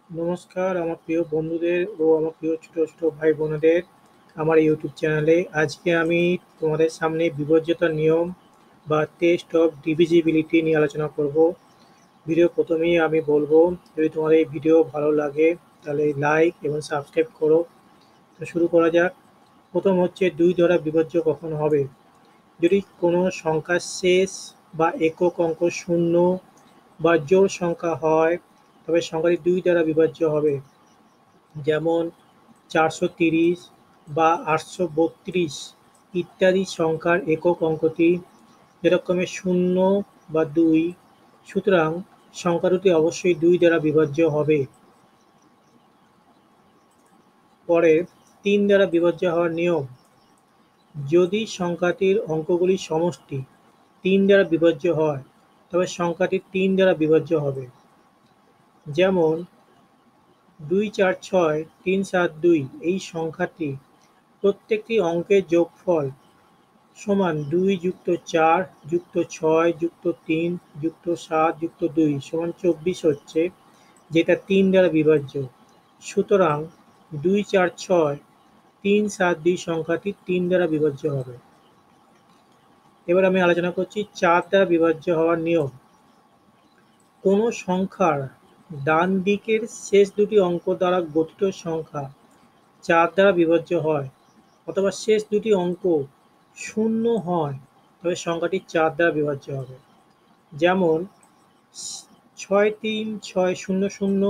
নমস্কার আমার প্রিয় বন্ধুদের ও আমার প্রিয় ছোট ছোট ভাই বোনেদের আমার ইউটিউব চ্যানেলে। আজকে আমি তোমাদের সামনে বিভাজ্যতার নিয়ম বা টেস্ট অফ ডিভিজিবিলিটি নিয়ে আলোচনা করব। ভিডিও প্রথমেই আমি বলবো, যদি তোমার এই ভিডিও ভালো লাগে তাহলে লাইক এবং সাবস্ক্রাইব করো। তো শুরু করা যাক। প্রথম হচ্ছে, দুই দ্বারা বিভাজ্য কখন হবে? যদি কোনো সংখ্যার শেষ বা একক অঙ্ক শূন্য বা জোড় সংখ্যা হয়, তবে সংখ্যাটি দুই দ্বারা বিভাজ্য হবে। যেমন 430 বা 832 ইত্যাদি সংখ্যার একক অঙ্কটি যথাক্রমে 0 বা 2, সুতরাং সংখ্যা দুটি অবশ্যই 2 দ্বারা বিভাজ্য হবে। পরে 3 দ্বারা বিভাজ্য হওয়ার নিয়ম। যদি সংখ্যাটির অঙ্কগুলির সমষ্টি 3 দ্বারা বিভাজ্য হয়, তবে সংখ্যাটি 3 দ্বারা বিভাজ্য হবে। যেমন 2, 4, 6, 3, 7, 2 এই সংখ্যাটি প্রত্যেকটি অঙ্কের যোগফল সমান 2 যুক্ত 4 যুক্ত 6 যুক্ত 3 যুক্ত 7 যুক্ত 2 সমান 24 হচ্ছে, যেটা 3 দ্বারা বিভাজ্য। সুতরাং 2, 4, 6, 3, 7, 2 সংখ্যাটি 3 দ্বারা বিভাজ্য হবে। এবার আমি আলোচনা করছি 4 দ্বারা বিভাজ্য হওয়ার নিয়ম। কোনো সংখ্যার ডান দিকের শেষ দুটি অঙ্ক দ্বারা গঠিত সংখ্যা 4 দ্বারা বিভাজ্য হয়, অথবা শেষ দুটি অঙ্ক শূন্য হয়, তবে সংখ্যাটি 4 দ্বারা বিভাজ্য হবে। যেমন 63600,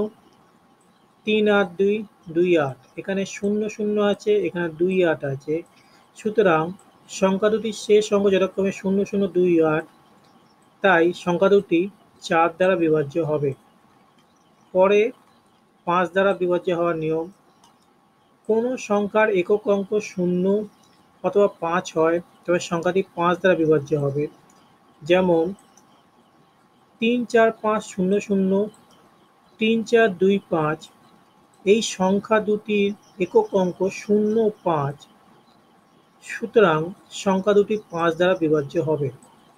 38228, এখানে 00 আছে, এখানে 28 আছে। সুতরাং সংখ্যা দুটির শেষ অঙ্ক যথাক্রমে 0028, তাই সংখ্যা দুটি 4 দ্বারা বিভাজ্য হবে। পরে 5 দ্বারা বিভাজ্য হওয়ার নিয়ম। কোনো সংখ্যার একক অঙ্ক 0 অথবা 5 হয়, তবে সংখ্যাটি 5 দ্বারা বিভাজ্য হবে। যেমন 34500, 3425 এই সংখ্যা দুটির একক অঙ্ক 0 ও 5, সুতরাং সংখ্যা দুটি 5 দ্বারা বিভাজ্য হবে।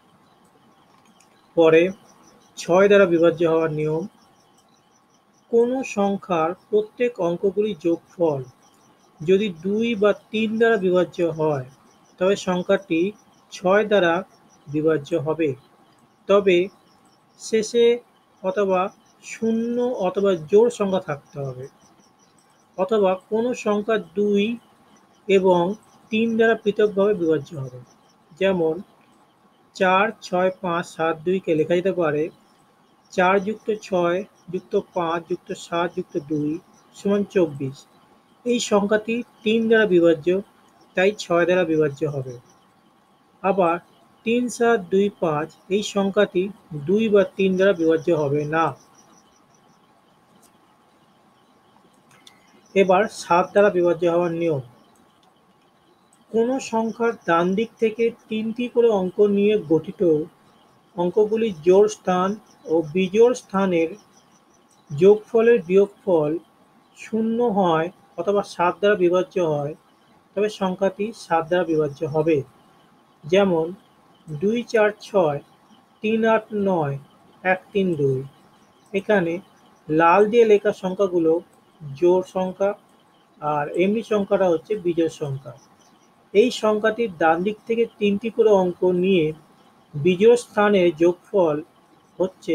পরে 6 দ্বারা বিভাজ্য হওয়ার নিয়ম। কোনো সংখ্যার প্রত্যেক অঙ্কগুলির যোগফল যদি 2 বা 3 দ্বারা বিভাজ্য হয়, তবে সংখ্যাটি 6 দ্বারা বিভাজ্য হবে। তবে শেষে অথবা শূন্য অথবা জোড় সংখ্যা থাকতে হবে, অথবা কোনো সংখ্যা 2 এবং 3 দ্বারা পৃথকভাবে বিভাজ্য হবে। যেমন 4, 6, 5, 7, 2 কে লেখা যেতে পারে 4 যুক্ত 6 যুক্ত 5 যুক্ত 7 যুক্ত 2 সমান 24। এই সংখ্যাটি 3 দ্বারা বিভাজ্য, তাই 6 দ্বারা বিভাজ্য হবে। আবার 3725 এই সংখ্যাটি 2 বা 3 দ্বারা বিভাজ্য হবে না। এবার 7 দ্বারা বিভাজ্য হওয়ার নিয়ম। কোনো সংখ্যার ডান দিক থেকে 3টি করে অঙ্ক নিয়ে গঠিত অঙ্কগুলির জোড় স্থান ও বিজোড় স্থানের যোগফলের বিয়োগফল 0 হয় অথবা 7 দ্বারা বিভাজ্য হয়, তবে সংখ্যাটি 7 দ্বারা বিভাজ্য হবে। যেমন 2, 4, 6, 3, 8, 9, 1, 3, 2। এখানে লাল দিয়ে লেখা সংখ্যাগুলো জোড় সংখ্যা, আর এমনি সংখ্যাটা হচ্ছে বিজোড় সংখ্যা। এই সংখ্যাটির ডান দিক থেকে 3টি করে অঙ্ক নিয়ে বিজোড় স্থানের যোগফল হচ্ছে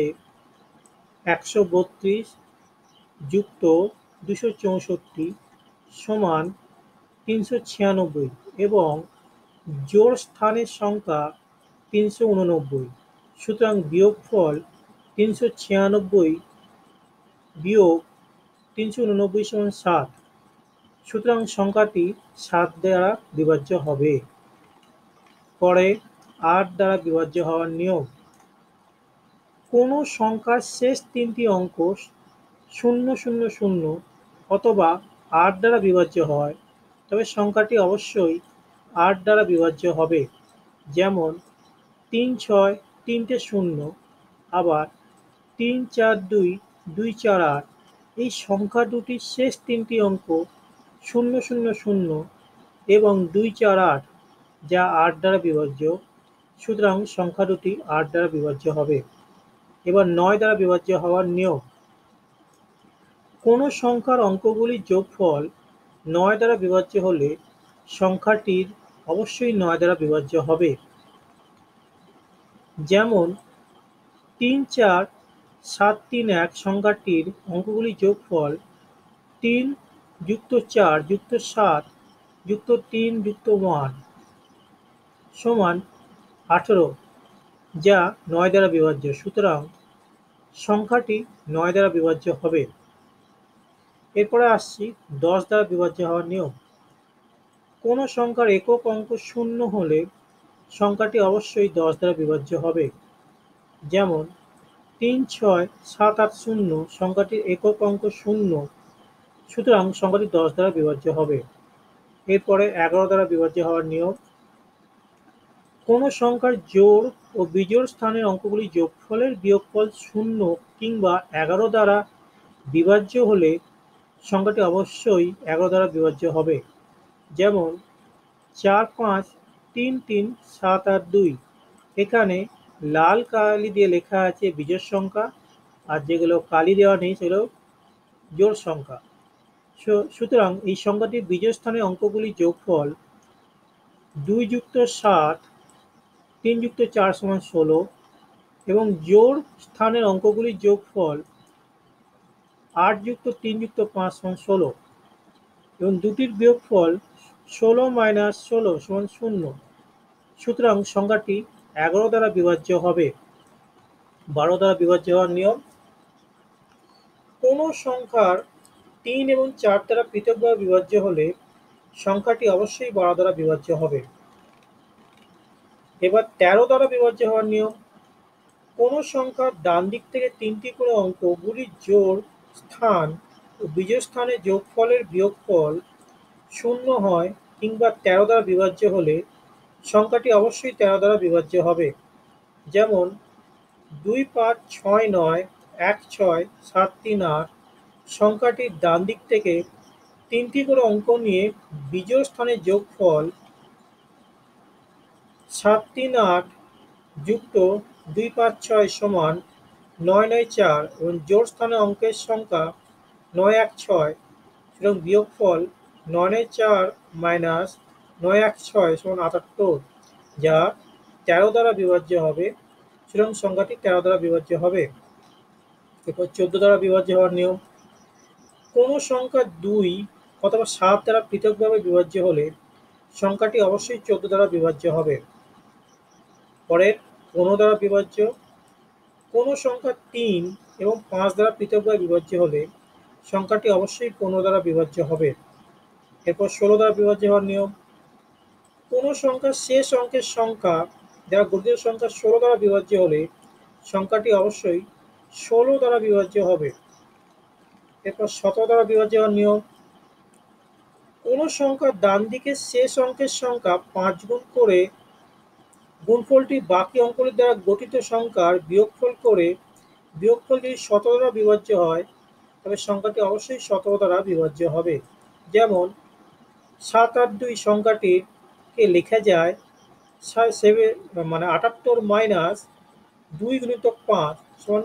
132 যুক্ত 264 সমান 396, এবং জোড় স্থানের সংখ্যা 389। সুতরাং বিয়োগফল 396 বিয়োগ 389 সমান 7। সুতরাং সংখ্যাটি 7 দ্বারা বিভাজ্য হবে। পরে 8 দ্বারা বিভাজ্য হওয়ার নিয়ম। কোনো সংখ্যার শেষ 3টি অঙ্ক 000 অথবা 8 দ্বারা বিভাজ্য হয়, তবে সংখ্যাটি অবশ্যই 8 দ্বারা বিভাজ্য হবে। যেমন 3, 6, 3টে 0, আবার 3, 4, 2, 2, 4, 8 এই সংখ্যা দুটির শেষ 3টি অঙ্ক 000 এবং 2, 4, 8, যা 8 দ্বারা বিভাজ্য। সুতরাং সংখ্যা দুটি 8 দ্বারা বিভাজ্য হবে। এবার 9 দ্বারা বিভাজ্য হওয়ার নিয়ম। কোনো সংখ্যার অঙ্কগুলির যোগফল ৯ দ্বারা বিভাজ্য হলে সংখ্যাটির অবশ্যই ৯ দ্বারা বিভাজ্য হবে। যেমন ৩, ৪, ৭, ৩, ১ সংখ্যাটির অঙ্কগুলির যোগফল ৩ যুক্ত ৪ যুক্ত ৭ যুক্ত ৩ যুক্ত ১ সমান ১৮, যা ৯ দ্বারা বিভাজ্য। সুতরাং সংখ্যাটি ৯ দ্বারা বিভাজ্য হবে। এরপরে আসছি ১০ দ্বারা বিভাজ্য হওয়ার নিয়ম। কোনো সংখ্যার একক অঙ্ক শূন্য হলে সংখ্যাটি অবশ্যই ১০ দ্বারা বিভাজ্য হবে। যেমন ৩, ৬, ৭, ৮, ০ সংখ্যাটির একক অঙ্ক শূন্য, সুতরাং সংখ্যাটি ১০ দ্বারা বিভাজ্য হবে। এরপরে ১১ দ্বারা বিভাজ্য হওয়ার নিয়ম। কোনো সংখ্যার জোড় ও বিজোড় স্থানের অঙ্কগুলির যোগফলের বিয়োগফল ০ কিংবা ১১ দ্বারা বিভাজ্য হলে সংখ্যাটি অবশ্যই ১১ দ্বারা বিভাজ্য হবে। যেমন ৪, ৫, ৩, ৩, ৭, ৮, ২ এখানে লাল কালি দিয়ে লেখা আছে বিজোড় সংখ্যা, আর যেগুলো কালি দেওয়া নেই সেগুলো জোড় সংখ্যা। সুতরাং এই সংখ্যাটির বিজোড় স্থানের অঙ্কগুলির যোগফল ২ যুক্ত ৭, ৩ যুক্ত ৪ সমান ১৬ এবং জোড় স্থানের অঙ্কগুলির যোগফল ৮ যুক্ত ৩ যুক্ত ৫ সমান ১৬ এবং দুটির বিয়োগফল ১৬ মাইনাস ১৬ সমান ০। সুতরাং সংখ্যাটি ১১ দ্বারা বিভাজ্য হবে। ১২ দ্বারা বিভাজ্য হওয়ার নিয়ম। কোনো সংখ্যার ৩ এবং ৪ দ্বারা পৃথকভাবে বিভাজ্য হলে সংখ্যাটি অবশ্যই ১২ দ্বারা বিভাজ্য হবে। এবার ১৩ দ্বারা বিভাজ্য হওয়ার নিয়ম। কোনো সংখ্যার ডান দিক থেকে ৩টি করে অঙ্কগুলির জোড় স্থান ও বিজোড় স্থানের যোগফলের বিয়োগফল ০ হয় কিংবা ১৩ দ্বারা বিভাজ্য হলে সংখ্যাটি অবশ্যই ১৩ দ্বারা বিভাজ্য হবে। যেমন ২, ৫, ৬, ৯, ১, ৬, ৭, ৩, ৮ সংখ্যাটির ডান দিক থেকে ৩টি করে অঙ্ক নিয়ে বিজোড় স্থানের যোগফল ৭, ৩, ৮ যুক্ত ২, ৫, ৬ সমান ৯, ৯, ৪ এবং জোড় স্থানে অঙ্কের সংখ্যা ৯, ১, ৬ সুতরাং বিয়োগফল ৯, ৯, ৪ মাইনাস ৯, ১, ৬ সমান ৭৮, যা ১৩ দ্বারা বিভাজ্য হবে। সুতরাং সংখ্যাটি ১৩ দ্বারা বিভাজ্য হবে। এরপর ১৪ দ্বারা বিভাজ্য হওয়ার নিয়ম। কোনো সংখ্যা ২ অথবা ৭ দ্বারা পৃথকভাবে বিভাজ্য হলে সংখ্যাটি অবশ্যই ১৪ দ্বারা বিভাজ্য হবে। পরের ১৫ দ্বারা বিভাজ্য। কোনো সংখ্যা ৩ এবং ৫ দ্বারা পৃথকভাবে বিভাজ্য হলে সংখ্যাটি অবশ্যই ১৫ দ্বারা বিভাজ্য হবে। এরপর ১৬ দ্বারা বিভাজ্য হওয়ার নিয়ম। কোনো সংখ্যার শেষ অঙ্কের সংখ্যা যারা গঠিত সংখ্যা ১৬ দ্বারা বিভাজ্য হলে সংখ্যাটি অবশ্যই ১৬ দ্বারা বিভাজ্য হবে। এরপর ১৭ দ্বারা বিভাজ্য হওয়ার নিয়ম। কোনো সংখ্যার ডান দিকের শেষ অঙ্কের সংখ্যা ৫ গুণ করে গুণফলটি বাকি অঙ্কগুলির দ্বারা গঠিত সংখ্যার বিয়োগফল করে বিয়োগফল যদি ১৭ দ্বারা বিভাজ্য হয় তবে সংখ্যাটি অবশ্যই ১৭ দ্বারা বিভাজ্য হবে। যেমন ৭, ৮, ২ সংখ্যাটিকে লেখা যায় ৭৮ মাইনাস ২ গুণিতক ৫ সমান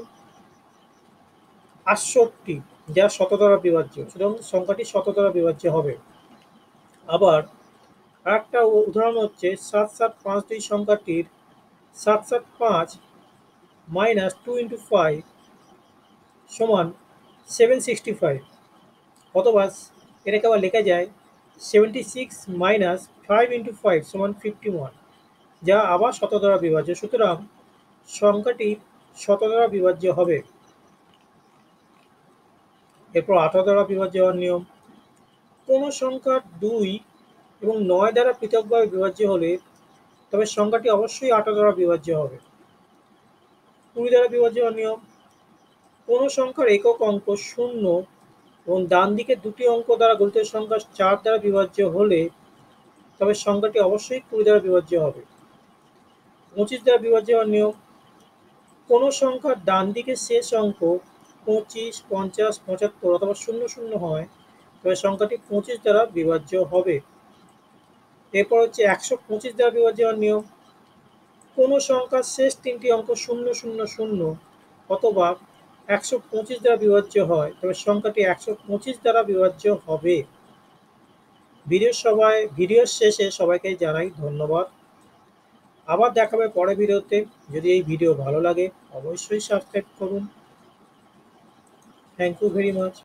৬৮, যা ১৭ দ্বারা বিভাজ্য। সুতরাং সংখ্যাটি ১৭ দ্বারা বিভাজ্য হবে। আবার আরেকটা উদাহরণ হচ্ছে ৭, ৭, ৫, ২ সংখ্যাটির ৭, ৭, ৫ মাইনাস 2 ইন্টু 5 সমান 765, অথবা এটাকে আবার লেখা যায় 76 মাইনাস 5 ইন্টু 5 সমান 51, যা আবার ১৭ দ্বারা বিভাজ্য। সুতরাং সংখ্যাটি ১৭ দ্বারা বিভাজ্য হবে। এরপর ১৮ দ্বারা বিভাজ্য হওয়ার নিয়ম। কোনো সংখ্যা ২ এবং ৯ দ্বারা পৃথকভাবে বিভাজ্য হলে তবে সংখ্যাটি অবশ্যই ১৮ দ্বারা বিভাজ্য হবে। ২০ দ্বারা বিভাজ্য হওয়ার নিয়ম। কোনো সংখ্যার একক অঙ্ক ০ এবং ডান দিকে দুটি অঙ্ক দ্বারা গঠিত সংখ্যা ৪ দ্বারা বিভাজ্য হলে তবে সংখ্যাটি অবশ্যই ২০ দ্বারা বিভাজ্য হবে। ২৫ দ্বারা বিভাজ্য হওয়ার নিয়ম। কোনো সংখ্যার ডান দিকের শেষ অঙ্ক ২৫, ৫০, ৭৫ অথবা ০০ হয় তবে সংখ্যাটি ২৫ দ্বারা বিভাজ্য হবে। এরপর হচ্ছে ১২৫ দ্বারা বিভাজ্য হওয়ার নিয়ম। কোনো সংখ্যার শেষ ৩টি অঙ্ক ০০০ অথবা 125 দ্বারা বিভাজ্য হয়, তবে সংখ্যাটি 125 দ্বারা বিভাজ্য হবে। ভিডিওর শেষে সবাইকে জানাই ধন্যবাদ। আবার দেখা হবে পরের ভিডিওতে। যদি এই ভিডিও ভালো লাগে অবশ্যই সাবস্ক্রাইব করুন। Thank you very much.